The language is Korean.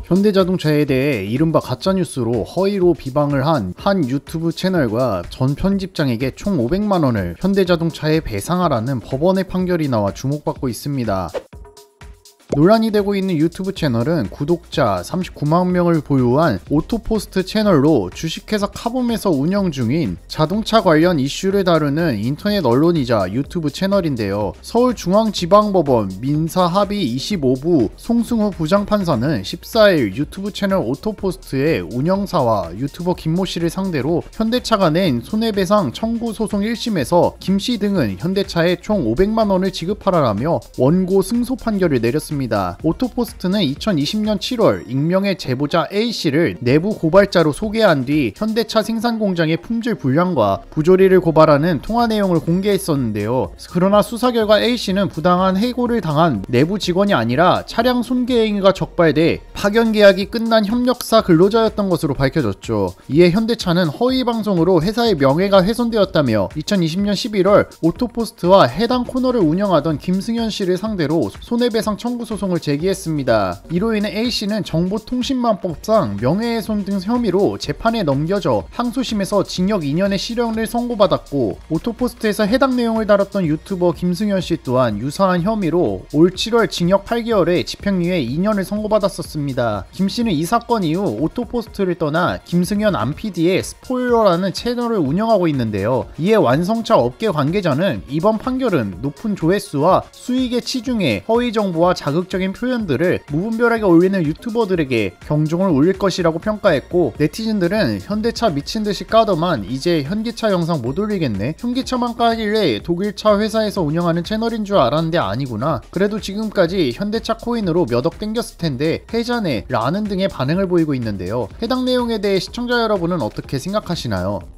현대자동차에 대해 이른바 가짜뉴스로 허위로 비방을 한 유튜브 채널과 전 편집장에게 총 500만원을 현대자동차에 배상하라는 법원의 판결이 나와 주목받고 있습니다. 논란이 되고 있는 유튜브 채널은 구독자 39만 명을 보유한 오토포스트 채널로 주식회사 카붐에서 운영 중인 자동차 관련 이슈를 다루는 인터넷 언론이자 유튜브 채널인데요. 서울중앙지방법원 민사합의 25부 송승호 부장판사는 14일 유튜브 채널 오토포스트의 운영사와 유튜버 김모 씨를 상대로 현대차가 낸 손해배상 청구 소송 1심에서 김 씨 등은 현대차에 총 500만 원을 지급하라라며 원고 승소 판결을 내렸습니다. 오토포스트는 2020년 7월 익명의 제보자 A씨를 내부 고발자로 소개한 뒤 현대차 생산 공장의 품질 불량과 부조리를 고발하는 통화 내용을 공개했었는데요. 그러나 수사 결과 A씨는 부당한 해고를 당한 내부 직원이 아니라 차량 손괴 행위가 적발돼 파견 계약이 끝난 협력사 근로자였던 것으로 밝혀졌죠. 이에 현대차는 허위 방송으로 회사의 명예가 훼손되었다며 2020년 11월 오토포스트와 해당 코너를 운영하던 김승현 씨를 상대로 손해배상 청구 소송을 제기했습니다. 이로 인해 A씨는 정보통신망법상 명예훼손 등 혐의로 재판에 넘겨져 항소심에서 징역 2년의 실형을 선고받았고, 오토포스트에서 해당 내용을 다뤘던 유튜버 김승현씨 또한 유사한 혐의로 올 7월 징역 8개월에 집행유예 2년을 선고받았었습니다. 김씨는 이 사건 이후 오토포스트를 떠나 김승현 안PD의 스포일러라는 채널을 운영하고 있는데요. 이에 완성차 업계 관계자는 이번 판결은 높은 조회수와 수익에 치중해 허위 정보와 자극적인 표현들을 무분별하게 올리는 유튜버들에게 경종을 울릴 것이라고 평가했고, 네티즌들은 현대차 미친듯이 까더만 이제 현기차 영상 못 올리겠네, 현기차만 까길래 독일차 회사에서 운영하는 채널인 줄 알았는데 아니구나, 그래도 지금까지 현대차 코인으로 몇 억 땡겼을 텐데 해자네 라는 등의 반응을 보이고 있는데요. 해당 내용에 대해 시청자 여러분은 어떻게 생각하시나요?